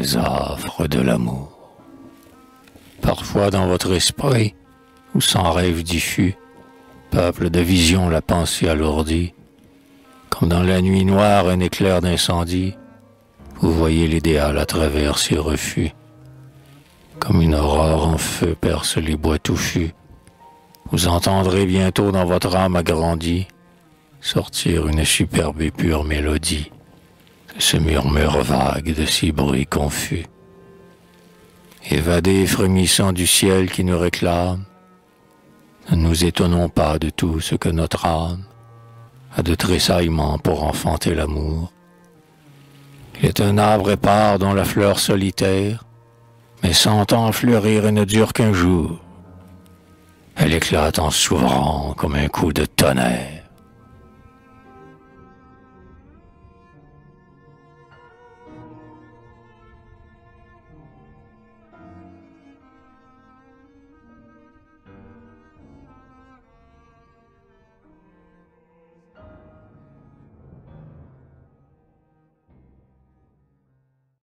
les affres de l'amour. Parfois dans votre esprit, ou sans rêve diffus, peuple de visions la pensée alourdie, comme dans la nuit noire un éclair d'incendie, vous voyez l'idéal à travers ses refus. Comme une aurore en feu perce les bois touffus, vous entendrez bientôt dans votre âme agrandie sortir une superbe et pure mélodie de ce murmure vague de ces bruits confus. Évadés et frémissants du ciel qui nous réclame, ne nous étonnons pas de tout ce que notre âme a de tressaillements pour enfanter l'amour. Il est un arbre épars dont la fleur solitaire, mais 100 ans fleurir et ne dure qu'un jour. Elle éclate en s'ouvrant comme un coup de tonnerre.